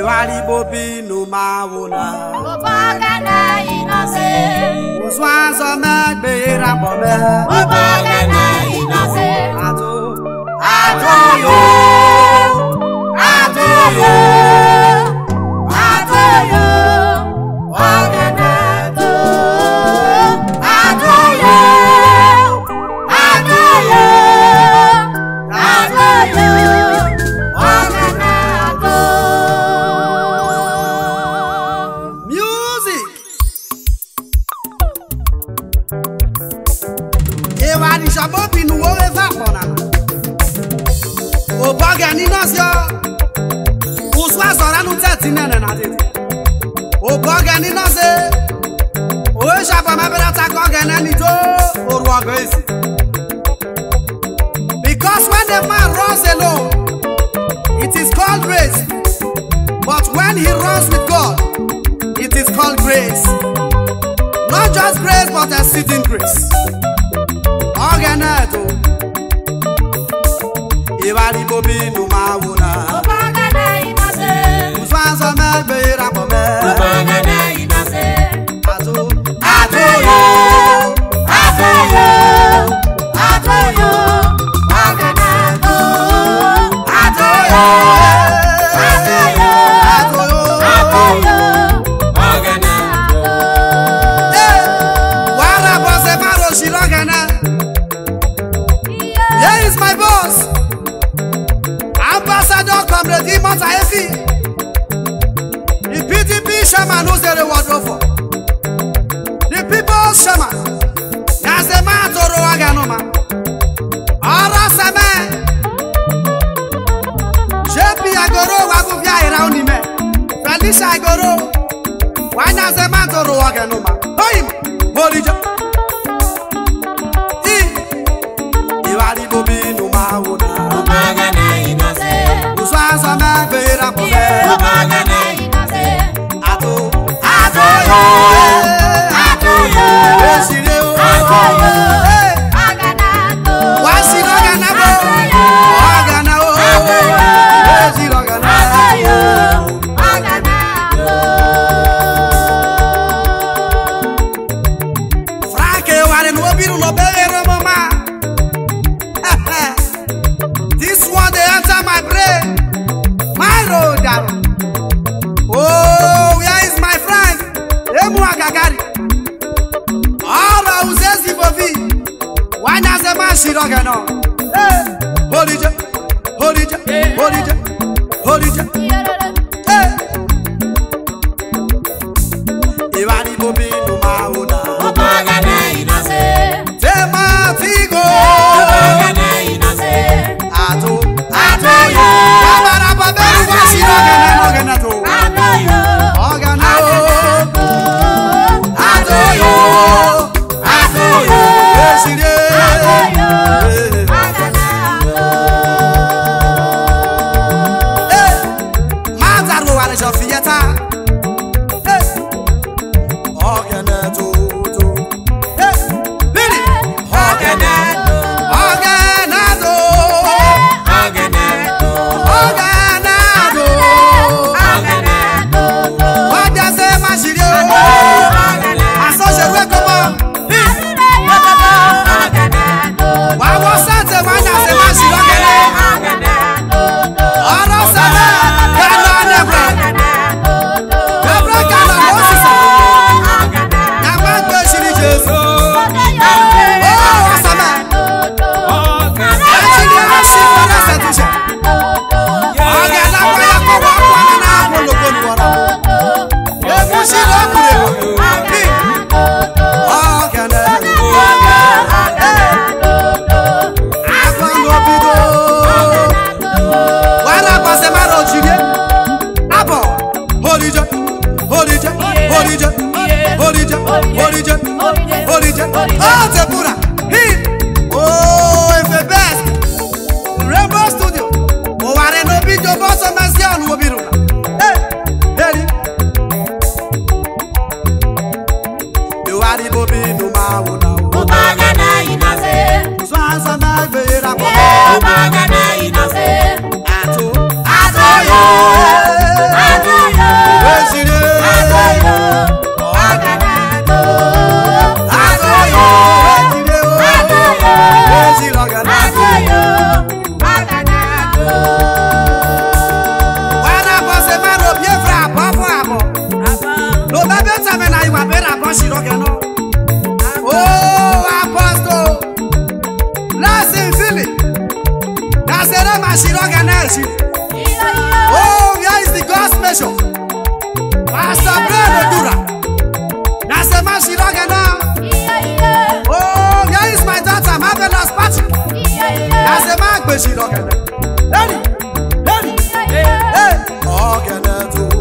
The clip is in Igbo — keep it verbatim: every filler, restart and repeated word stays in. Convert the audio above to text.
Iwali bobi no mawuna. Obagana inase. Uswanzo megbe rabome. Obagana inase. Ato, ato yo, ato yo, ato yo. Obagana to, ato yo, ato yo, ato yo. Obagana to. Music. Iwali shabobi no we fa kona. Obagani nasyo. Uswanzo ranu teti nene na tete. Obagani nase. Owe shapa mabera takogene ni to oruogo isi. Because when the man runs alone, it is called race. But when he runs with God, it is called grace. Not just grace, but exceeding grace. Organeto. Iwali bobi no mawuna. Obagana inase. Uswanzo megbe rabome. Obagana inase. Ato, Ato yo, ato yo, ato yo. Obagana to, ato yo, ato yo, ato yo. ato yo. Obagana to. Eh, wara bose maro shirogana. Here is my boss, Ambassador Comrade Imota Efi, the P D P shaman who's the reward for, the people's shaman. Yazema Toro Aganoma, Ara Same, J P Agoro Waguvia Iraunime, Felicia Agoro, Wanyazema Toro Aganoma, Hoim, Bolija. Iwali bobi no mawuna. Obagana inase. Uswanzo megbe rabome. Obagana inase. Ato, Ato yo, ato yo, esire o. ato yo. Eh, Obagana to. wasiro gana bo. Ato yo. Ogana o. Ato yo. Esiro gana. Ato yo, Obagana to. Franke ware no biru no bere mama. This one they enter my brain. My road down. Oh, where is my friend? Emu Agagari. All I was asking for me. Why not the man she don't know? Hey, hold it, hold it, hold it, hold it. Hey, Iwali bobi no mauna. Obagana inase. Tema figo. Obagana inase. Ato, Ato yo. Abara babelu wasi ogana ogana to. Ato yo. Ogana o. Ato yo. Ato yo. Esire. Ato yo. Eh, Obagana to. eh. Mazaro wale jofieta. Eh. Ogana to to. Eh. Billy. Obagana to. Ogana to. Obagana to. Ogana to. Obagana to. What does the machine? Obagana. Asoje we komo. Wa wo sante wa na se machine ogene. Oro sana. Kana nebra. Nebra kana Moses. Na ma gbe shiri Jesu. Oh, asama. Actually, I see for us to share. Ogana ko ya ko wa kwa na apologo ni wora. Ebu shi lo kure. Ogana. Agba no bido. Wara ko se maro jide. Abo. Holije. Holije. Holije. Holije. Holije. Holije. Oh, Tepura. He. Oh, if the best. Rainbow Studio. O ware no bido boss o masi onu obiru. Hey. Hey. Iwali bobi no mawuna. Obagana inase. Swanza magbe rabome. Obagana inase. Ato. Ato yo. Ato Mashirogeno. Oh, Apostle. Blessing Philip. Nazere Mashirogeno. Oh, where is the God's measure? Pastor Brother Dura. Nazere Mashirogeno. Oh, where is my daughter Marvelous Patrick? Nazere Mashirogeno. Ready? Ready? Hey, hey. Ogene to